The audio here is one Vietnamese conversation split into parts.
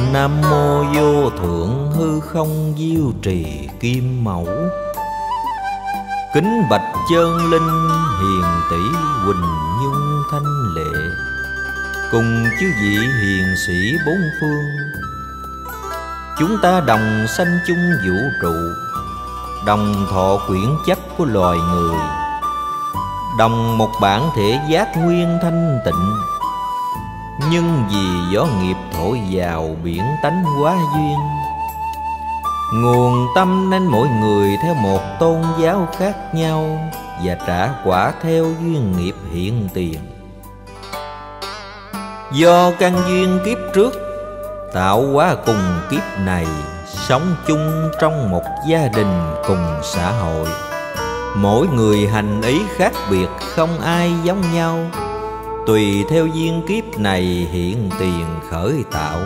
Nam mô vô thượng hư không diêu trì kim mẫu. Kính bạch chân linh hiền tỷ Huỳnh Nhung thanh lệ, cùng chư vị hiền sĩ bốn phương. Chúng ta đồng sanh chung vũ trụ, đồng thọ quyển chấp của loài người, đồng một bản thể giác nguyên thanh tịnh. Nhưng vì gió nghiệp thổi vào biển tánh hóa duyên, nguồn tâm nên mỗi người theo một tôn giáo khác nhau, và trả quả theo duyên nghiệp hiện tiền. Do căn duyên kiếp trước tạo hóa cùng kiếp này, sống chung trong một gia đình cùng xã hội. Mỗi người hành ý khác biệt, không ai giống nhau, tùy theo duyên kiếp này hiện tiền khởi tạo.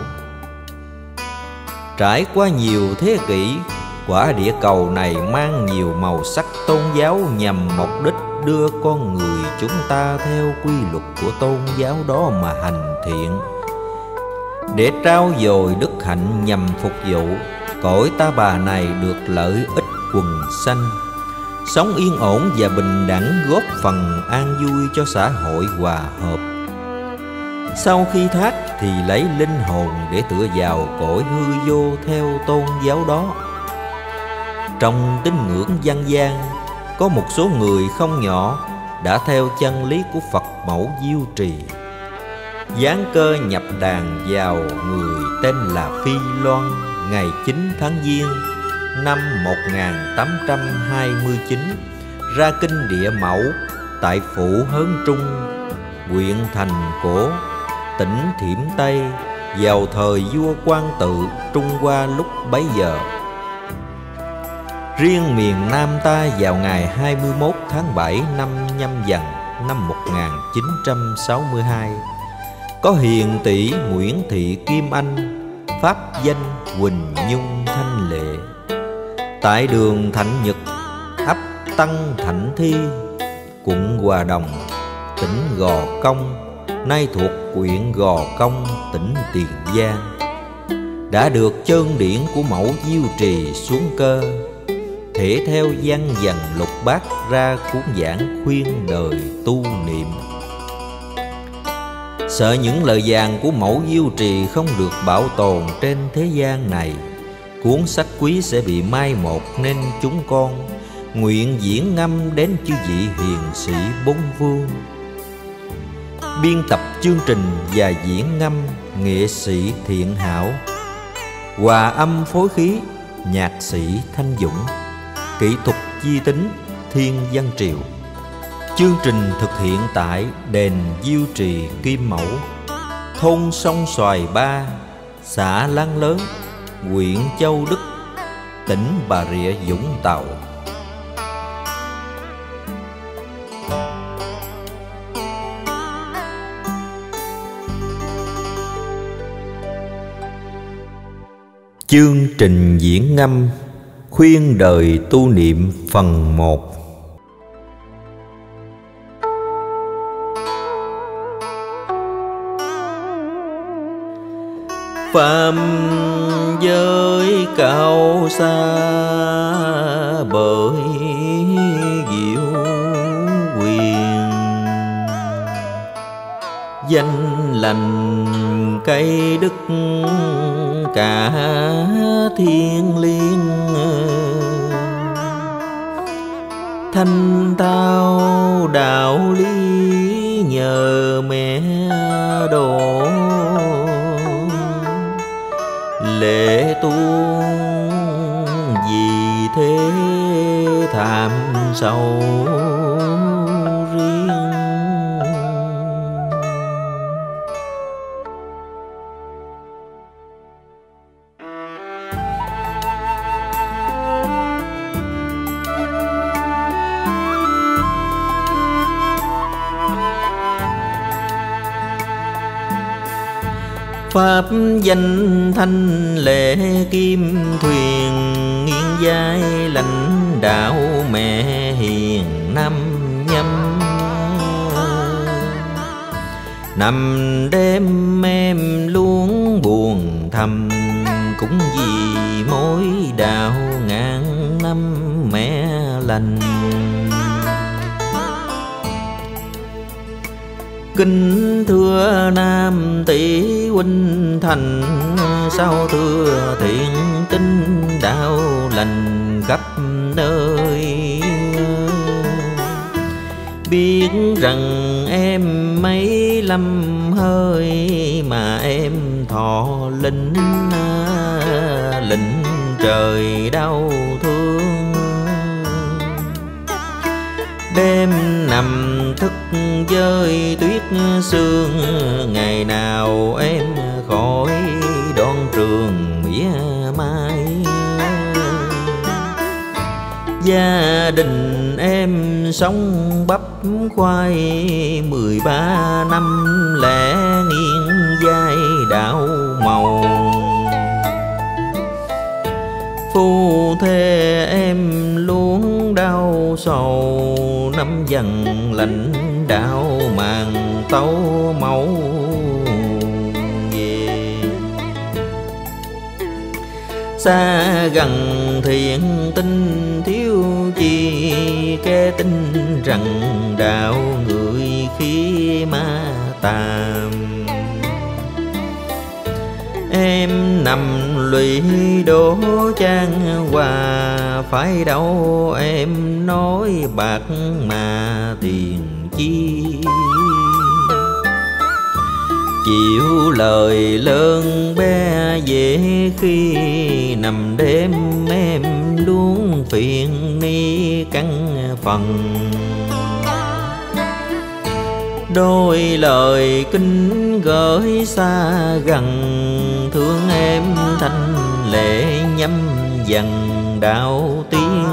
Trải qua nhiều thế kỷ, quả địa cầu này mang nhiều màu sắc tôn giáo, nhằm mục đích đưa con người chúng ta theo quy luật của tôn giáo đó mà hành thiện, để trao dồi đức hạnh nhằm phục vụ cõi ta bà này được lợi ích quần sanh, sống yên ổn và bình đẳng, góp phần an vui cho xã hội hòa hợp. Sau khi thác thì lấy linh hồn để tựa vào cõi hư vô theo tôn giáo đó. Trong tín ngưỡng dân gian, có một số người không nhỏ đã theo chân lý của Phật mẫu Diêu Trì, giáng cơ nhập đàn vào người tên là Phi Loan ngày 9 tháng Giêng năm 1829, ra kinh Địa Mẫu tại phủ Hớn Trung, huyện Thành Cổ, tỉnh Thiểm Tây, vào thời vua Quang Tự Trung Hoa lúc bấy giờ. Riêng miền Nam ta vào ngày 21 tháng 7 năm Nhâm Dần năm 1962, có hiền tỷ Nguyễn Thị Kim Anh, pháp danh Huỳnh Nhung thanh lệ, tại đường Thạnh Nhật, ấp Tân Thạnh Thi, quận Hòa Đồng, tỉnh Gò Công, nay thuộc huyện Gò Công, tỉnh Tiền Giang, đã được chân điển của mẫu Diêu Trì xuống cơ, thể theo văn dần lục bát ra cuốn giảng khuyên đời tu niệm. Sợ những lời vàng của mẫu Diêu Trì không được bảo tồn trên thế gian này, cuốn sách quý sẽ bị mai một, nên chúng con nguyện diễn ngâm đến chư vị hiền sĩ bốn phương. Biên tập chương trình và diễn ngâm nghệ sĩ Thiện Hảo, hòa âm phối khí nhạc sĩ Thanh Dũng, kỹ thuật di tính Thiên Văn Triệu. Chương trình thực hiện tại đền Diêu Trì Kim Mẫu, thôn Sông Xoài Ba, xã Lăng Lớn, huyện Châu Đức, tỉnh Bà Rịa Vũng Tàu. Chương trình diễn ngâm khuyên đời tu niệm phần 1. Phạm giới cao xa bởi diệu quyền, danh lành cây đức cả thiên liêng, thanh tao đạo lý nhờ mẹ độ, lễ tuôn vì thế thảm sầu riêng. Pháp danh thanh lệ kim thuyền, nghiêng vai lãnh đạo mẹ hiền năm nhâm. Nằm đêm em luôn buồn thầm thầm, cũng vì mối đạo ngàn năm mẹ lành. Kính thưa nam tỷ huynh thành, sao thưa thiện tín đạo lành khắp nơi. Biết rằng em mấy lâm hơi, mà em thọ lĩnh lĩnh trời đau thương. Đêm nằm thức với tuyết sương, ngày nào em khỏi đón trường mỉa mai. Gia đình em sống bắp khoai, 13 năm lẻ nghiêng vai đạo màu. Phu thê em luôn đau sầu, năm dần lãnh đạo màn tấu mẫu về. Xa gần thiện tinh thiếu chi, kẻ tin rằng đạo người khi ma tàm. Em nằm lụy đổ chan hòa, phải đâu em nói bạc mà tiền chi. Chịu lời lớn bé dễ khi nằm đêm em luôn phiền ni căn phần. Đôi lời kinh gửi xa gần, thương em thanh lệ nhắm dần đạo tiên.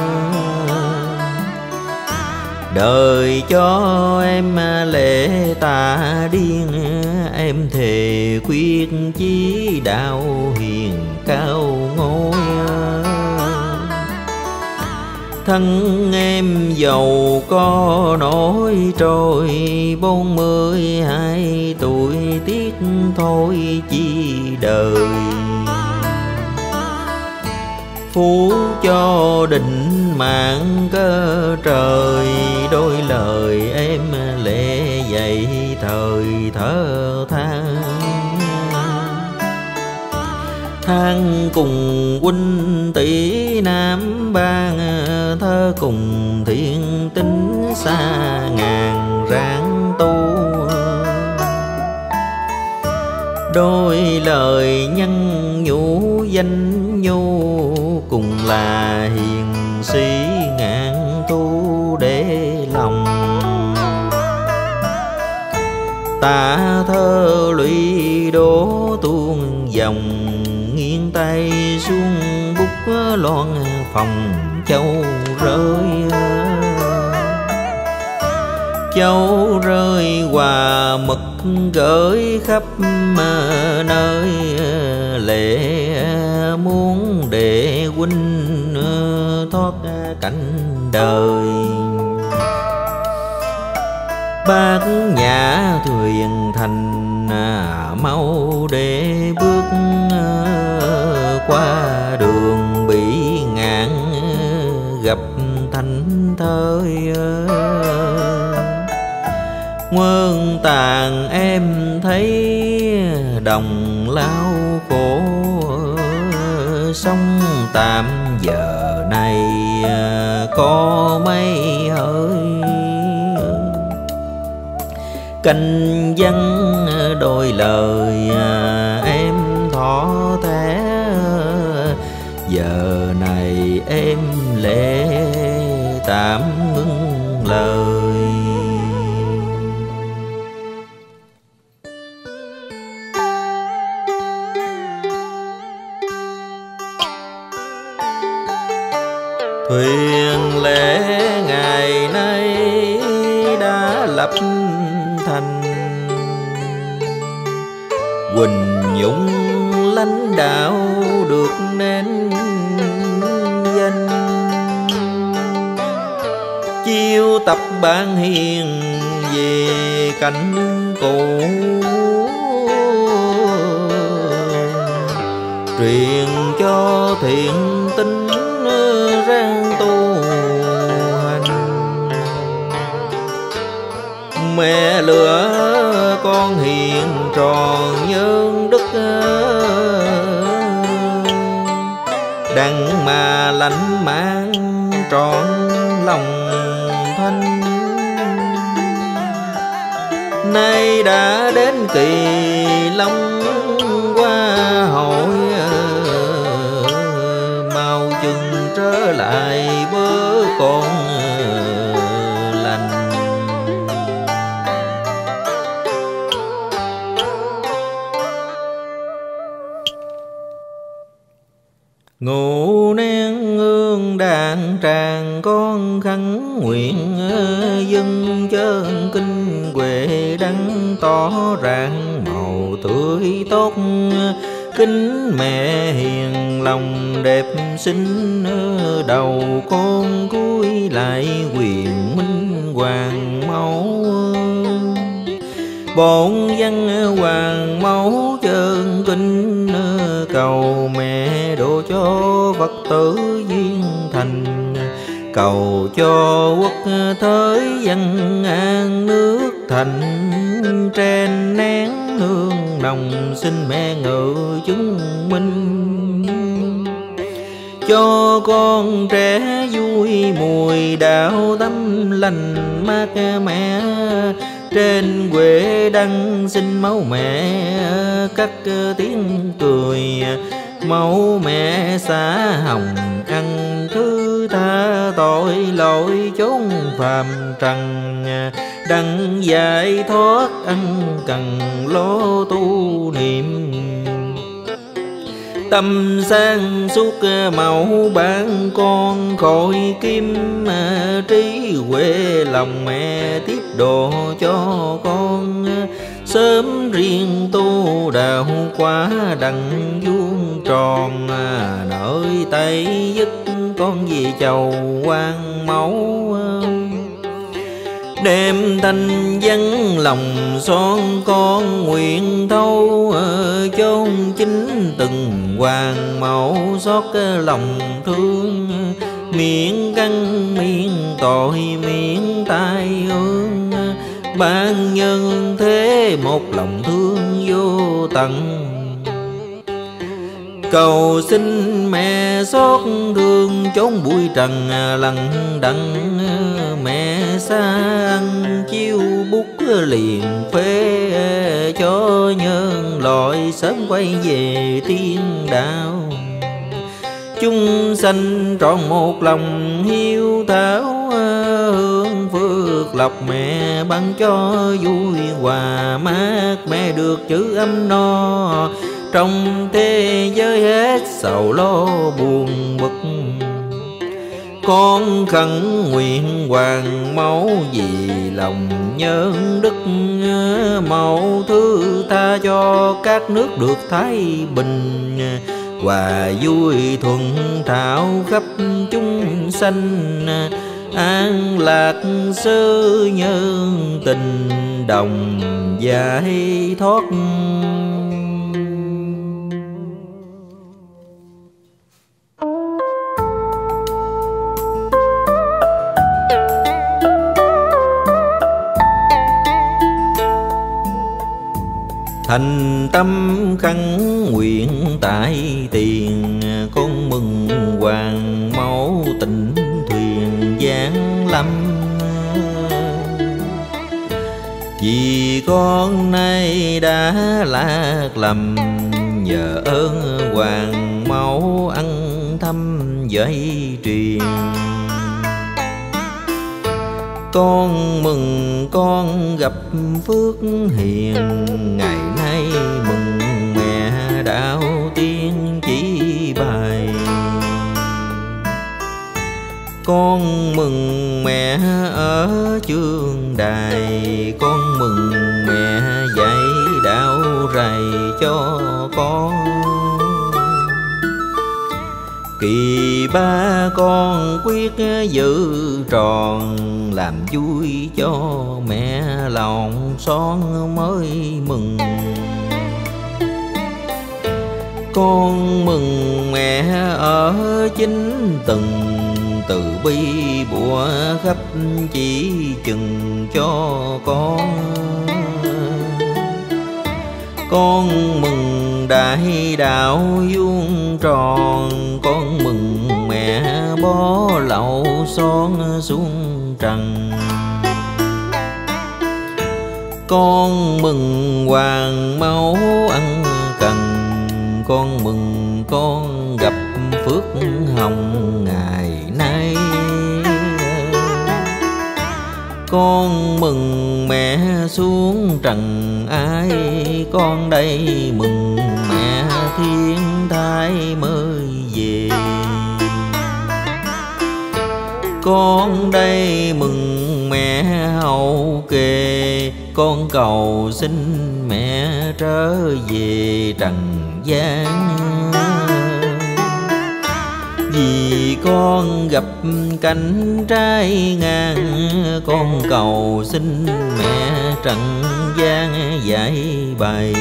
Đời cho em lệ tà điên, em thề quyết chí đạo hiền cao ngôi. Thân em giàu có nổi trôi, 42 tuổi tiếc thôi chi đời. Phú cho định mạng cơ trời, đôi lời em lệ dậy thời thở than. Than cùng huynh tỷ nam bang, thơ cùng thiện tính xa ngàn ráng tu. Đôi lời nhân nhũ danh nhu, cùng là hiền sĩ ngàn thu để lòng. Tả thơ lụy đổ tuôn dòng, nghiêng tay xuống bút loan phòng châu rơi. Châu rơi hòa mực gửi khắp nơi, lệ muốn để huynh thoát cảnh đời. Bác nhã thuyền thành mau để bước qua đường bị ngạn, gặp thanh thơi. Muôn tàn em thấy đồng lao khổ, sống tạm giờ này có mấy hơi. Canh văn đôi lời em thỏ thẻ, giờ này em lệ tạm ngưng lời. Thuyền lễ ngày nay đã lập thành, Huỳnh Nhung lãnh đạo được nên danh. Chiêu tập ban hiền về cảnh cũ, truyền cho thiện tinh ráng tu hành. Mẹ lửa con hiền tròn nhân đức, đặng mà lãnh mang trọn lòng thanh. Nay đã đến kỳ long qua hội, mau chừng trở lại bớ con lành. Ngủ nén hương đàn tràng con khấn nguyện, dân chân kinh huệ đăng tỏ rạng màu tươi tốt. Kính mẹ hiền lòng đẹp xinh, đầu con cúi lại quyền minh hoàng mẫu. Bổn văn hoàng mẫu chân kinh, cầu mẹ độ cho Phật tử duyên thành. Cầu cho quốc thới dân an nước thành, trên nén hương nồng xin mẹ ngự chúng minh. Cho con trẻ vui mùi đạo tâm lành mát mẹ, trên huệ đăng xin máu mẹ cắt tiếng cười. Máu mẹ xả hồng ăn thứ tha tội lỗi chốn phàm trần, đặng giải thoát ăn cần lo tu niệm. Tâm sang suốt mẫu ban con khỏi kim, trí huệ lòng mẹ tiếp độ cho con. Sớm riêng tu đạo quá đặng vuông tròn, nơi Tây dứt con về chầu quan mẫu. Đêm thanh vắng lòng son con nguyện thâu, chốn chính từng hoàng mẫu xót lòng thương. Miệng căn miệng tội miệng tai ương, ban nhân thế một lòng thương vô tận. Cầu xin mẹ xót thương chốn bụi trần lằng đằng, mẹ xa ăn chiêu bút liền phê, cho nhân loại sớm quay về tiên đạo. Chúng sanh trọn một lòng hiếu thảo, hương phước lộc mẹ ban cho vui hòa mát. Mẹ được chữ âm no trong thế giới hết sầu lo buồn bực. Con khẩn nguyện hoàng mẫu vì lòng nhân đức, mẫu thứ tha cho các nước được thái bình. Hòa vui thuận thảo khắp chúng sanh, an lạc sơ nhân tình đồng giải thoát. Thành tâm khấn nguyện tại tiền, con mừng hoàng mẫu tịnh thuyền giáng lâm. Vì con nay đã lạc lầm, nhờ ơn hoàng mẫu ăn thăm dạy truyền. Con mừng con gặp phước hiền, ngày nay mừng mẹ đạo tiên chỉ bài. Con mừng mẹ ở chương đài, con mừng mẹ dạy đạo rày cho con. Kỳ ba con quyết giữ tròn, làm vui cho mẹ lòng son mới mừng. Con mừng mẹ ở chính từng, từ bi bủa khắp chỉ chừng cho con. Con mừng đại đạo vuông tròn, con mừng mẹ bó lậu son xuống trần. Con mừng hoàng mẫu ăn cần, con mừng con gặp phước hồng ngày nay. Con mừng mẹ xuống trần ai, con đây mừng mẹ thiên thai mới về. Con đây mừng mẹ hậu kề, con cầu xin mẹ trở về trần gian. Vì con gặp cảnh trái ngang, con cầu xin mẹ trần gian giải bày.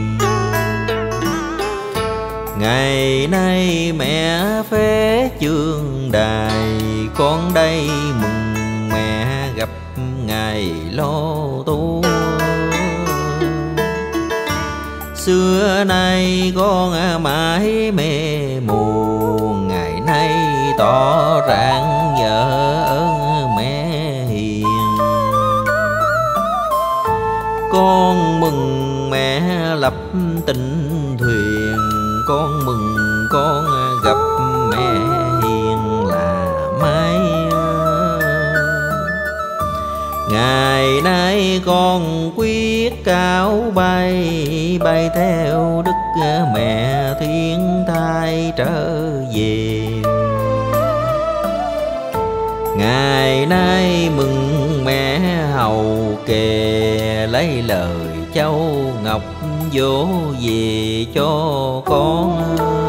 Ngày nay mẹ phế chương đài, con đây mừng mẹ gặp ngày lo tu. Xưa nay con mãi mê muộn, ngày nay tỏ rạng nhờ ơn mẹ hiền. Con mừng mẹ lập tình thuyền, con mừng con gặp mẹ hiền là mai. Ngày nay con quyết cao bay, bay theo đức mẹ thiên thai trở về. Ngày nay mừng mẹ hầu kề, lấy lời châu ngọc vỗ về cho con.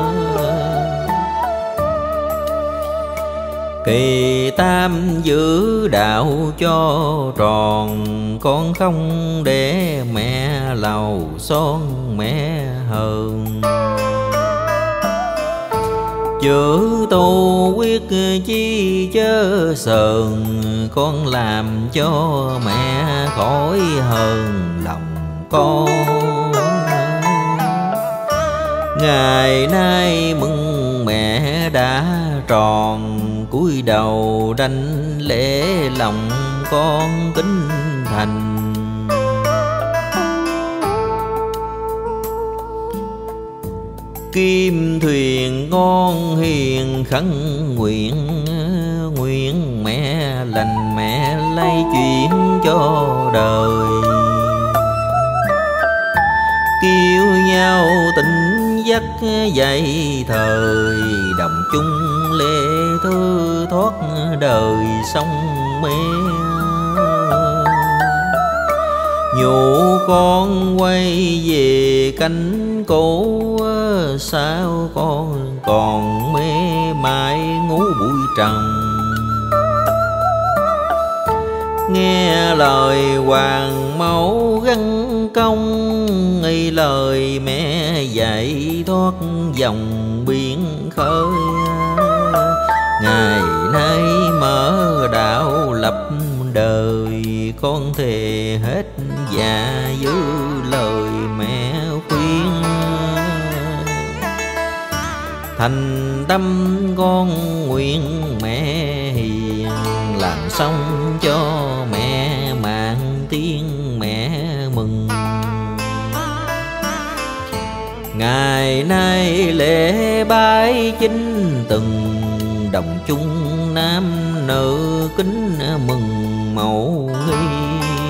Kỳ tam giữ đạo cho tròn, con không để mẹ lầu son mẹ hờn. Chữ tu quyết chi chớ sờn, con làm cho mẹ khỏi hờn lòng con. Ngày nay mừng mẹ đã tròn, cúi đầu đảnh lễ lòng con kính thành. Kim thuyền con hiền khấn nguyện, nguyện mẹ lành mẹ lay chuyển cho đời. Kêu nhau tỉnh giấc dậy thời, đồng chung lễ thư thoát đời sông mê. Nhủ con quay về cánh cũ, sao con còn mê mải ngủ bụi trần. Nghe lời hoàng mẫu gắn công, nghi lời mẹ dạy thoát dòng biển khơi. Ngày nay mở đạo lập đời, con thề hết dạ giữ lời mẹ khuyên. Thành tâm con nguyện mẹ hiền, làm xong cho mẹ mạng tiếng mẹ mừng. Ngày nay lễ bái chính từng, đồng chung nam nữ kính mừng mẫu nghi.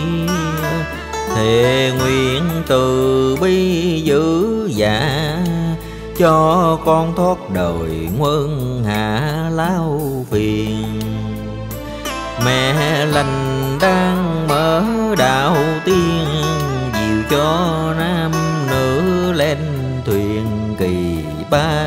Thề nguyện từ bi giữ dạ, cho con thoát đời nguân hạ lao phiền. Mẹ lành đang mở đạo tiên, dìu cho nam nữ lên thuyền kỳ ba.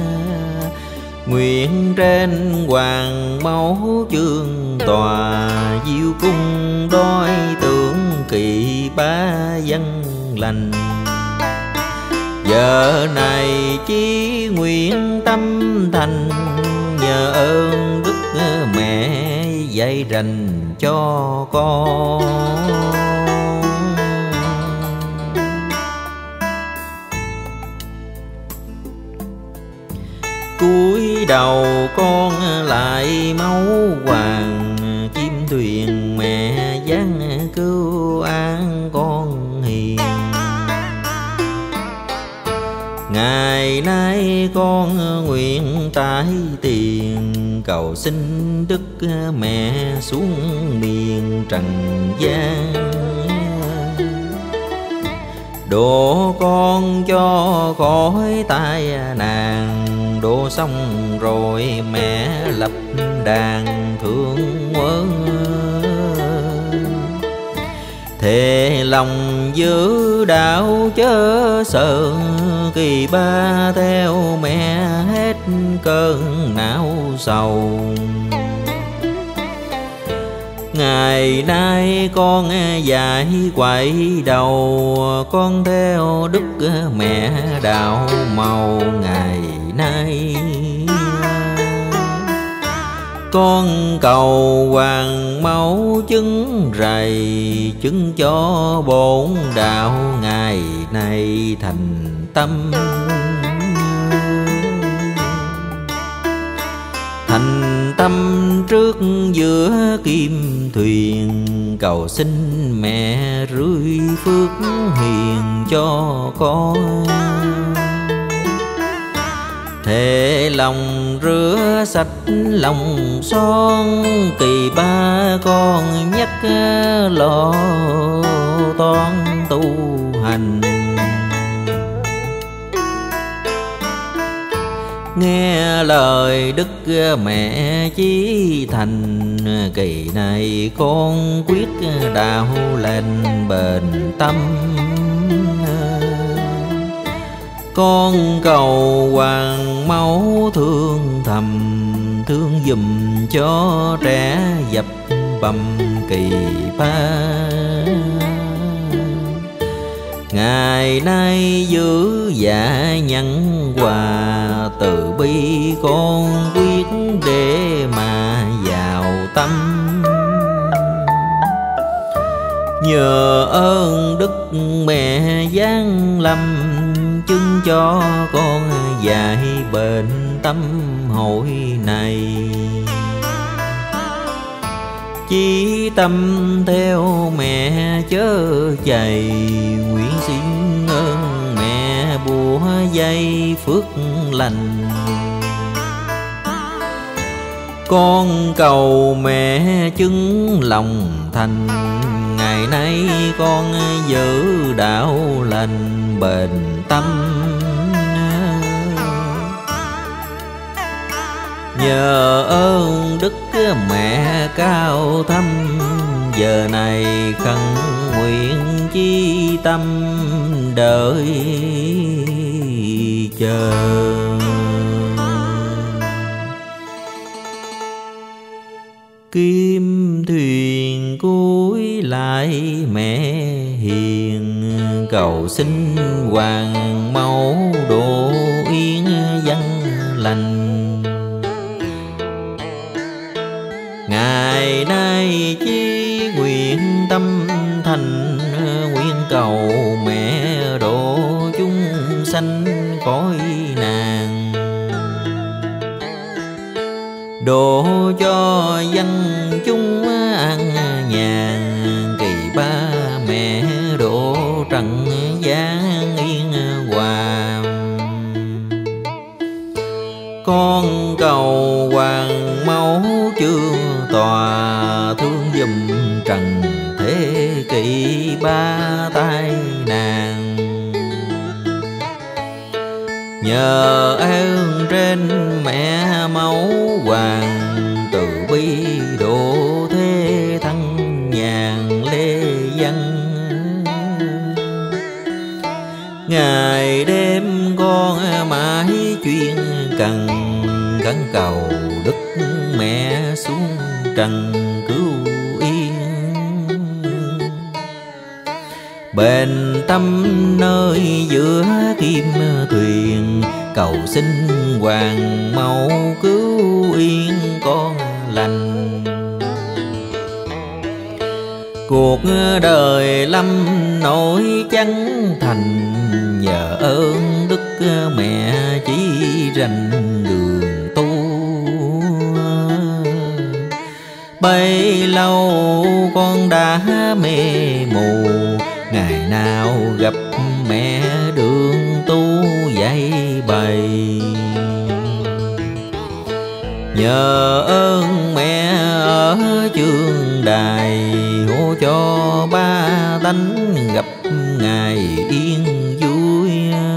Nguyện trên hoàng mẫu chương tòa, diêu cung đôi tưởng kỳ ba dân lành. Giờ này chỉ nguyện tâm thành, nhờ ơn đức mẹ dạy rành cho con. Cúi đầu con lại máu hoàng, chim thuyền mẹ giáng cứu an con hiền. Ngày nay con nguyện tái tiền, cầu xin đức mẹ xuống miền trần gian. Độ con cho khỏi tai nạn, độ xong rồi mẹ lập đàn thương quân. Thề lòng giữ đạo chớ sợ, kỳ ba theo mẹ hết cơn não sầu. Ngày nay con dạy quay đầu, con theo đức mẹ đạo màu. Ngày nay con cầu hoàng mẫu chứng rầy, chứng cho bổn đạo ngày nay thành tâm. Thành tâm trước giữa kim thuyền, cầu xin mẹ rưới phước hiền cho con. Thề lòng rửa sạch lòng son, kỳ ba con nhắc lo toan tu hành. Nghe lời đức mẹ chí thành, kỳ này con quyết đạo lành bền tâm. Con cầu hoàng mẫu thương thầm, thương giùm cho trẻ dập bầm kỳ ba. Ngày nay giữ dạ nhân hòa, từ bi con quyết để mà vào tâm. Nhờ ơn đức mẹ giáng lâm, chứng cho con dạy bền tâm hội này. Chí tâm theo mẹ chớ chạy, nguyện xin ơn mẹ bùa dây phước lành. Con cầu mẹ chứng lòng thành, ngày nay con giữ đạo lành bền tâm. Nhờ ơn đức mẹ cao thâm, giờ này khẩn nguyện chi tâm đợi chờ. Kim thuyền cuối lại mẹ hiền, cầu xin hoàng mẫu độ yên dân lành. Ngày nay chí nguyện tâm thành, nguyện cầu mẹ độ chúng sanh cõi nạn. Độ cho dân chúng an nhàn, kỳ ba mẹ độ trần gian yên hòa. Con cầu hoàng mẫu chương tòa, thương giùm trần thế kỷ ba tai nạn. Nhờ ơn trên mẹ mẫu hoàng, từ bi độ thế thân nhàn lê dân. Ngày đêm con mãi chuyên cần, gắn cầu đức mẹ xuống trần cứu yên. bền tâm nơi giữa kim thuyền, cầu xin hoàng mẫu cứu yên con lành. Cuộc đời lâm nổi chẳng thành, nhờ ơn đức mẹ chỉ rành đường tu. Bấy lâu con đã mê mù, ngày nào gặp mẹ đường tu dạy bày. Nhờ ơn mẹ ở chương đài, hô cho ba tánh gặp ngày yên vui.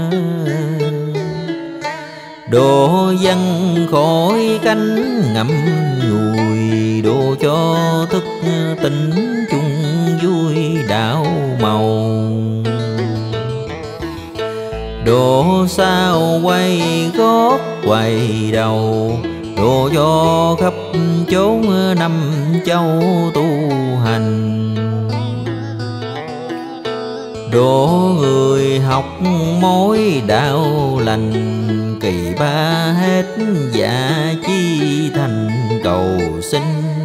Độ dân khỏi cánh ngậm ngùi, độ cho thức tỉnh chung vui đạo màu. Độ sao quay gót quay đầu, độ cho khắp chốn năm châu tu hành. Độ người học mối đạo lành, kỳ ba hết dạ chi thành cầu xin.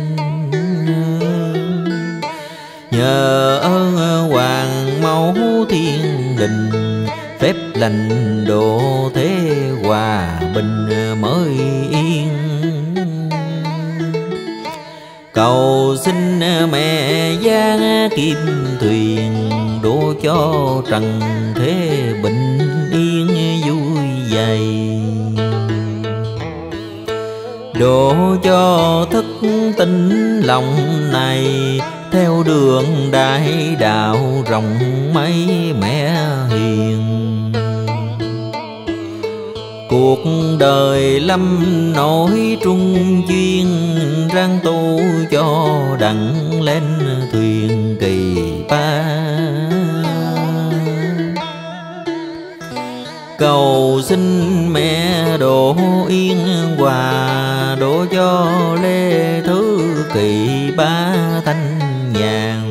Nhờ ơn hoàng mẫu thiên đình, phép lành độ thế hòa bình mới yên. Cầu xin mẹ giang kim thuyền, độ cho trần thế bình yên vui vầy. Độ cho thức tỉnh lòng này, theo đường đại đạo rộng mấy mẹ hiền. Cuộc đời lâm nổi trung duyên, ráng tu cho đặng lên thuyền kỳ ba. Cầu xin mẹ độ yên hòa, độ cho lê thứ kỳ ba thanh nhàn.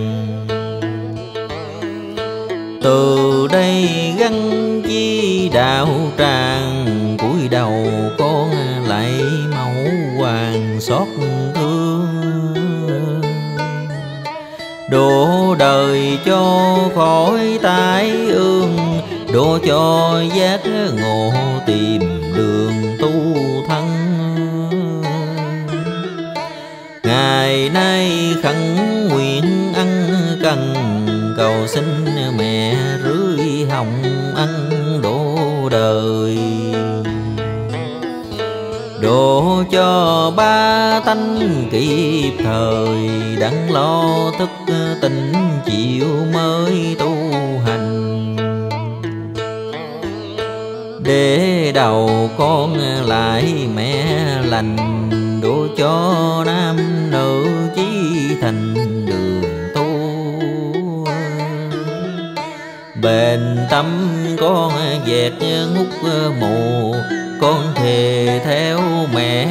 Từ đây gắn chi đạo tràng, cúi đầu con lại mẫu hoàng xót thương. Độ đời cho khỏi tai ương, độ cho giác ngộ tìm đường tu thân. Ngày nay khẩn nguyện ăn cần, cầu xin mẹ rưới hồng ăn độ đời. Độ cho ba tánh kịp thời, đặng lo thức tỉnh chịu mới tu hành. Để đầu con lại mẹ lành, độ cho nam nữ chí thành đường tu. Bền tâm con dẹt ngút mù, con thề theo mẹ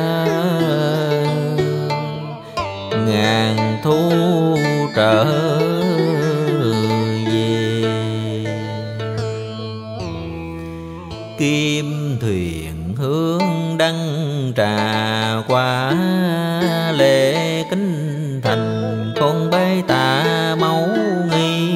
ngàn thu trở về. Kim thuyền hướng đăng trà qua, lễ kính thành con bái tạ mẫu nghi.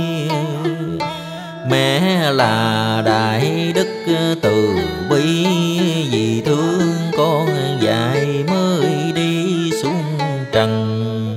Mẹ là đại đức từ bi, vì thương con dạy mới đi xuống trần.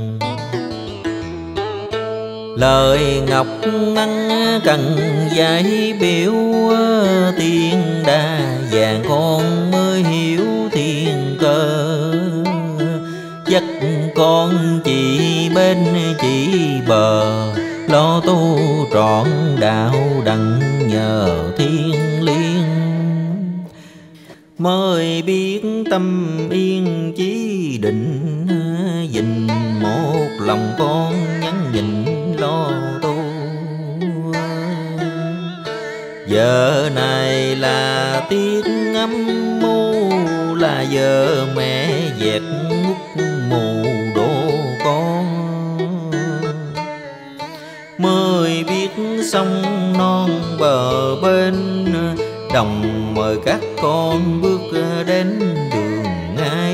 Lời ngọc năng cần dạy biểu, tiên đa vàng con mới hiểu thiên cơ. Dắt con chỉ bên chỉ bờ, lo tu trọn đạo đặng nhờ thiên liêng. Mới biết tâm yên chí định, dình một lòng con nhắn nhịn lo tu. Giờ này là tiết ngắm mưu, là giờ mẹ dẹp ngút mù độ con. Mới biết sông non bờ bên, đồng mời các con bước đến đường ngay.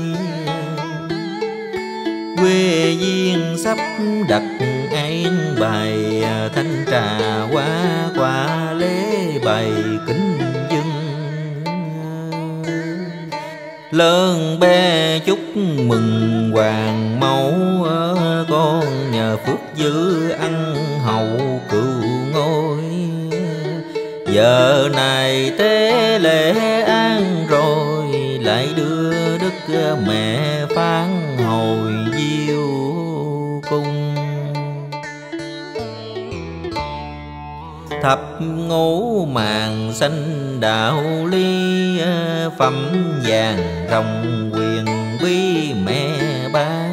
Quê duyên sắp đặt an bài, thanh trà hoa quả lễ bày kính dâng. Lớn bé chúc mừng hoàng mẫu, con nhờ phước dữ ăn hậu cửu ngôi. Giờ này tế lễ an rồi, lại đưa đức mẹ phán hồi diêu cung. Thập ngũ màng xanh đạo ly, phẩm vàng rồng quyền bí mẹ ban.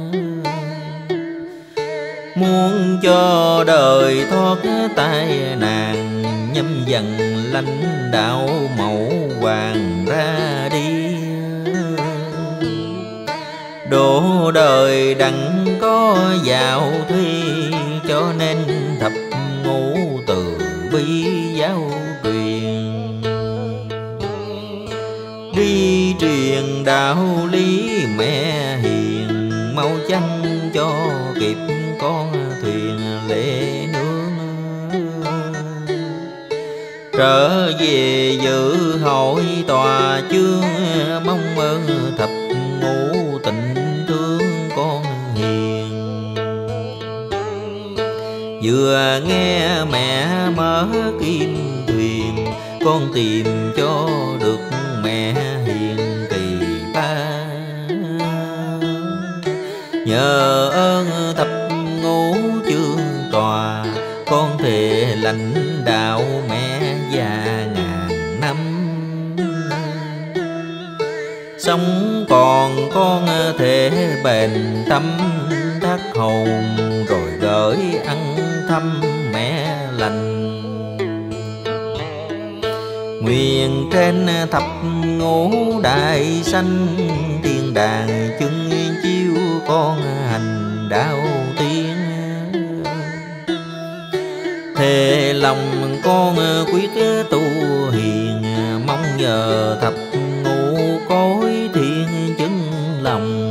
Muốn cho đời thoát tai nạn, nhâm dần lãnh đạo mẫu hoàng ra đi. Độ đời đặng có giàu thi, cho nên thập ngũ từ bi giáo truyền. Đi truyền đạo lý mẹ hiền, mau chăng cho kịp con thuyền lệ nương. Trở về dự hội tòa chương, mong ơn thập ngũ tình thương con hiền. Vừa nghe mẹ mở kim thuyền, con tìm cho được mẹ hiền kỳ ba. Nhờ ơn thập ngũ chương tòa, con thề lãnh đạo mẹ già ngàn năm. Sống còn con thể bền tâm, thác hồn rồi gửi ăn thăm mẹ lành. Nguyện trên thập ngũ đại sanh, thiên đàng chứng chiếu con hành đạo tiên. Thề lòng con quyết tu hiền, mong nhờ thập ngũ cõi thiên chứng lòng.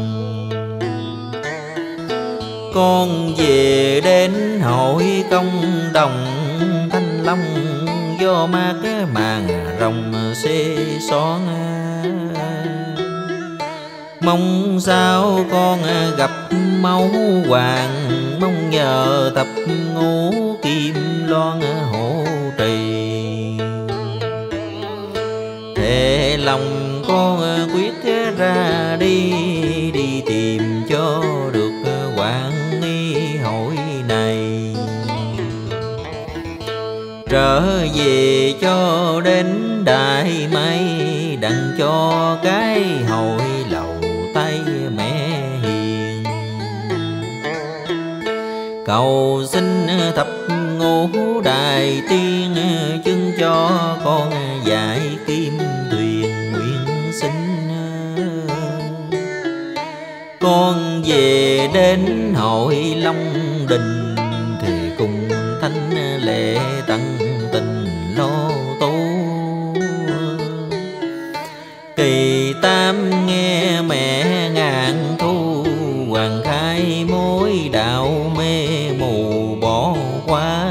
Con về đến hội công đồng, thanh long do mát màn rồng xê xón. Mong sao con gặp máu hoàng, mong nhờ thập ngũ kim loan hộ trì. Thề lòng con quyết ra đi, đi tìm cho được hoàng nghi hội này. Trở về cho đến đại mây, đặng cho cái hội lầu tay mẹ hiền. Cầu xin thập ngũ đại tiên, chứng cho con dạy kim thuyền nguyện sinh. Con về đến hội Long Đình, thì cùng thánh lễ tận tình lo tu. Kỳ tam nghe mẹ ngàn thu, hoàng khai mối đạo mê mù bỏ qua.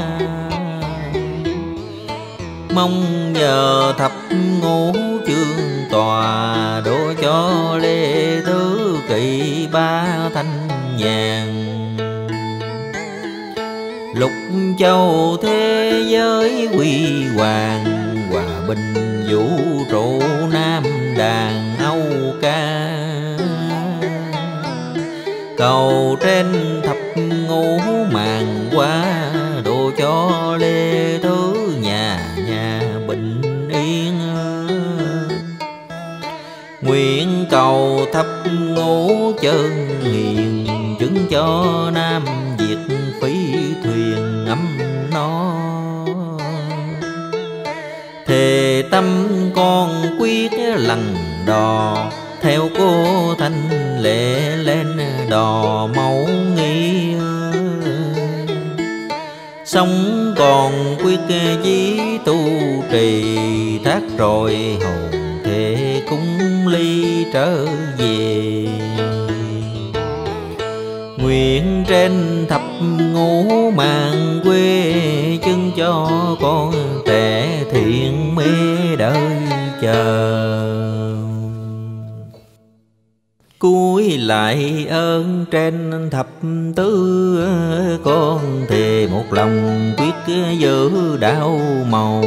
Mong nhờ thập ngũ chương tòa, đổ cho lê thứ kỳ ba thanh nhàn. Lục châu thế giới quy hoàng, hòa bình vũ trụ nam đàn Âu ca. Cầu trên thập ngũ màn qua, độ cho lê thứ nhà nhà bình yên. Nguyện cầu thập ngũ chân hiền, chứng cho Nam Việt phí thuyền ấm no. Thề tâm con quyết lần đò, theo cô thanh lệ lên đò mẫu nghi. sống còn quyết chí tu trì, thác rồi hồn thể cúng ly trở về. Nguyện trên thập ngũ màn quê, chứng cho con trẻ thiện mê đợi chờ. Cúi lại ơn trên thập tứ, con thề một lòng quyết giữ đạo màu.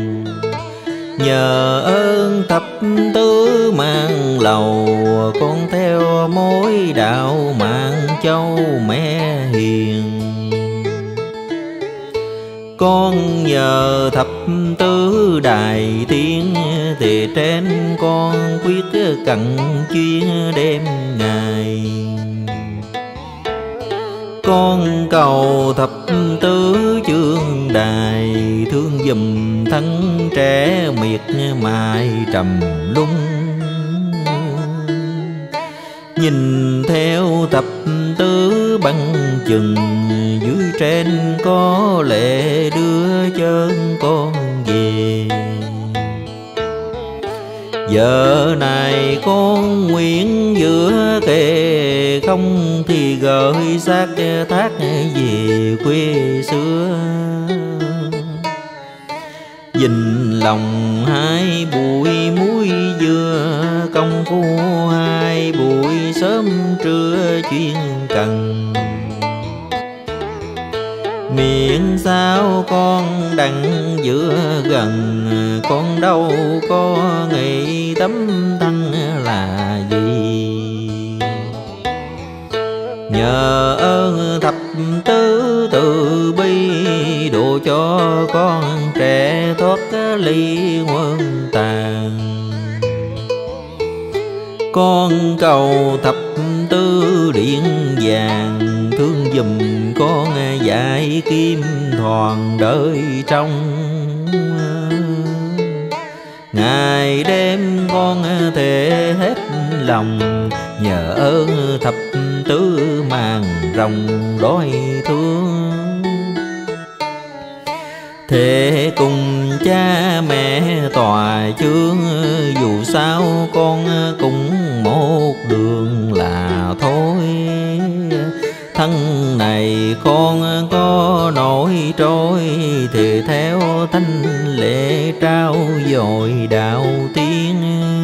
Nhờ ơn thập tứ mang lầu, con theo mối đạo mạng châu mẹ hiền. Con nhờ thập tứ đại tiên, thì trên con quyết cặn chuyên đêm ngày. Con cầu thập tứ chương đài, thương giùm thân trẻ miệt mài trầm lung. Nhìn theo thập tứ băng chừng, dưới trên có lệ đưa chân con về. Giờ này con nguyện giữa kề, không thì gửi xác thác về quê xưa. Dình lòng hai bụi muối dưa, công phu hai bụi sớm trưa chuyên cần. Miệng sao con đặng giữa gần, con đâu có nghĩ tấm thân là gì. Nhờ ơn thập tứ từ bi, độ cho con trẻ thoát ly quân tàn. Con cầu thập tứ điện vàng, thương giùm con dạy kim thoàn đợi trong. Ngày đêm con thể hết lòng, nhờ ơn thập tứ màn rồng đói thương. Thế cùng cha mẹ tòa chướng, dù sao con cũng một đường là thôi. Thân này con có nổi trôi, thì theo thanh lệ trao dồi đạo tiên.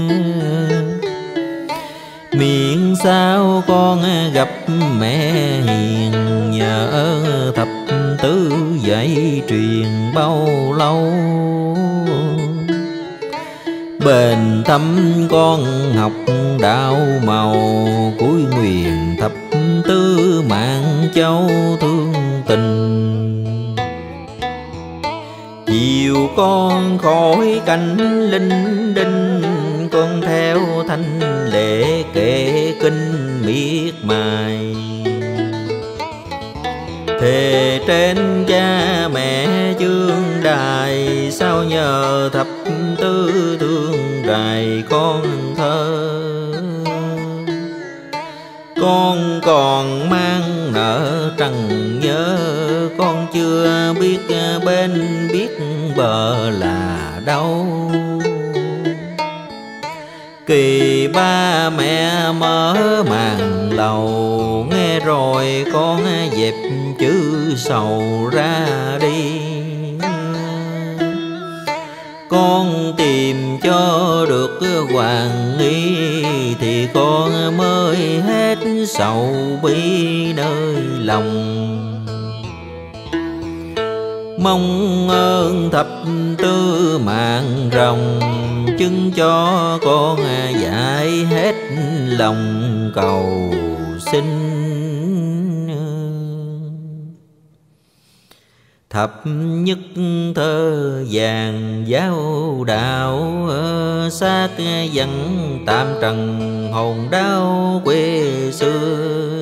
Miệng sao con gặp mẹ hiền, nhờ ơn thập tứ dạy truyền bao lâu. Bền tâm con học đạo màu, cuối nguyện thập tứ mạng châu thương tình. Chiều con khỏi cảnh linh đinh, con theo thanh lệ kệ kinh miệt mài. Thề trên cha mẹ chương đài, sao nhờ thập tứ thương rài con thơ. Con còn mang nợ trần nhớ, con chưa biết bên biết bờ là đâu. Kỳ ba mẹ mở màn lầu, nghe rồi con dẹp chữ sầu ra đi. Con tìm cho được hoàng nghi, thì con mới hết sầu bi nơi lòng. Mong ơn thập tứ mạng rồng, chứng cho con dạy hết lòng cầu xin. Thập nhất thơ vàng giáo đạo, xác vẫn tạm trần hồn đau quê xưa.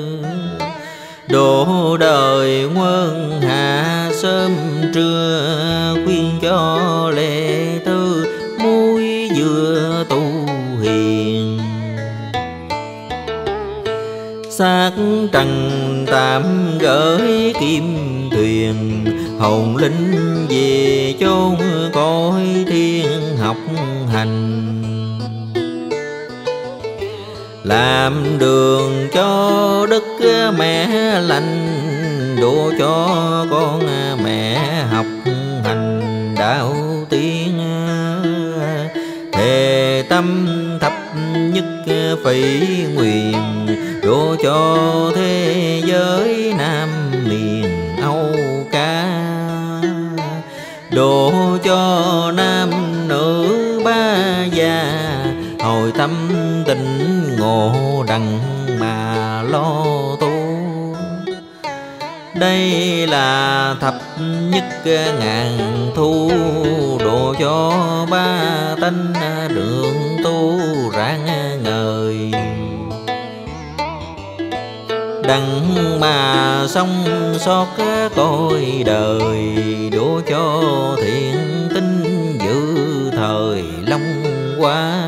Độ đời quân hạ sớm trưa, khuyên cho lệ tư muối dừa tu hiền. Xác trần tạm gửi kim thuyền, hồn linh về chốn cõi thiên học hành. Làm đường cho đất mẹ lành, đổ cho con mẹ học hành đạo tiên. Thề tâm thập nhất phỉ nguyện, đổ cho thế giới Nam miền Âu Ca. Đổ cho nam nữ ba già, hồi tâm tình ngộ đặng mà lo tu. Đây là thập nhất ngàn thu, độ cho ba tánh đường tu rạng ngời. Đặng mà sống sót cõi đời, đổ cho thiện tinh giữ thời long qua.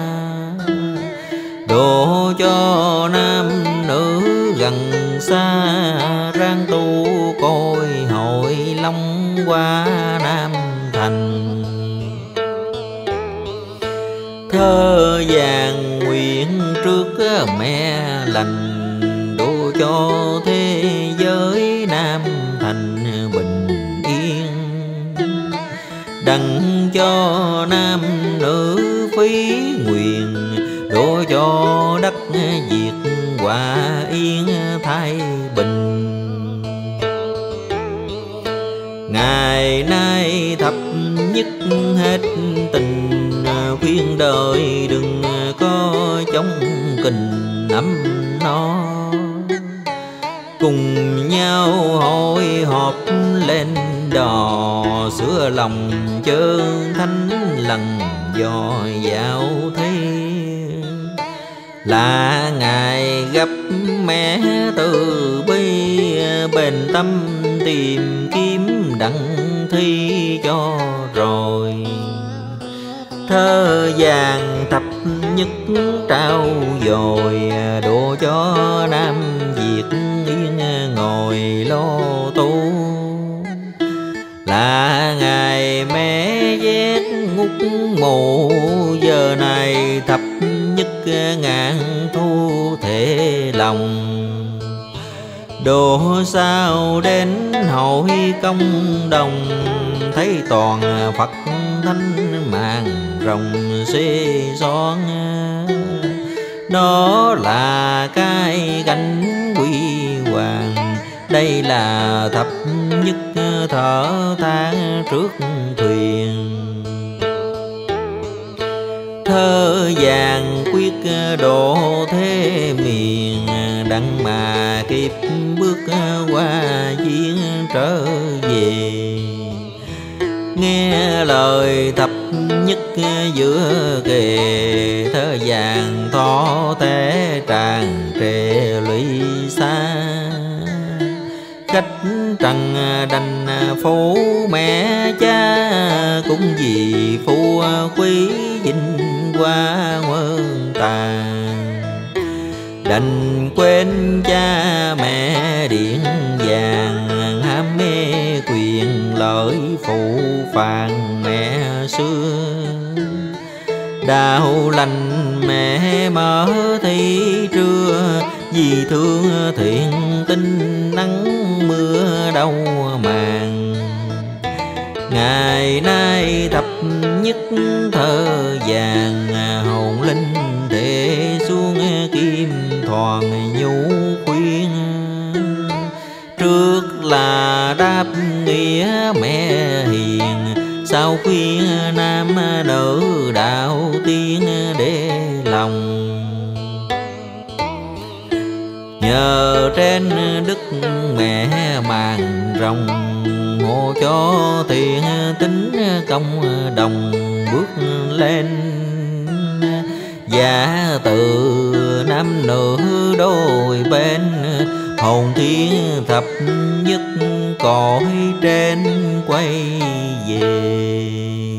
Độ cho nam nữ gần xa, ráng tu cõi hội long qua Nam thành. Thơ vàng nguyện trước mẹ lành, đổ cho thế giới Nam thành bình yên. Đặng cho nam nữ phí nguyện, đổ cho đất Việt hòa yên thái bình. Ngày nay thập nhất hết tình, khuyên đời đừng có chống kình ấm no. Cùng nhau hội họp lên đò, sửa lòng chơn thánh lần dò dạo thế. Là ngày gặp mẹ từ bi, bền tâm tìm kiếm đặng thi cho rồi. Thơ vàng thập nhất trao dồi, đổ cho Nam Việt yên ngồi lo tu. Là ngày mẹ vét ngút mộ, giờ này thập nhất ngàn thu thể lòng. Độ sao đến hội công đồng, thấy toàn Phật thánh màn rồng xê son. Đó là cái cảnh quy hoàng, đây là thập nhất thở than trước thuyền. Thơ vàng quyết độ thế miền, đặng mà kịp bước qua chiến trở về. Nghe lời thập nhất giữa kề, thơ vàng thọ thế tràn trề lũy xa. Khách trần đành phố mẹ cha, cũng vì phu quý vinh qua quân tàn. Đành quên cha mẹ điện vàng, ham mê quyền lợi phụ phàng mẹ xưa. Đạo lành mẹ mở thi trưa, vì thương thiện tinh nắng mưa đâu màng. Ngày nay thập nhất thơ vàng, hồn linh để xuống kim thoàn nhũ khuyên. Trước là đáp nghĩa mẹ hiền, sau khuyên nam nữ đạo tiên để lòng. Nhờ trên đức mẹ màn rồng, hộ cho thiện tính công đồng bước lên. Giả từ nam nữ đôi bên, hồn thiên thập nhất cõi trên quay về.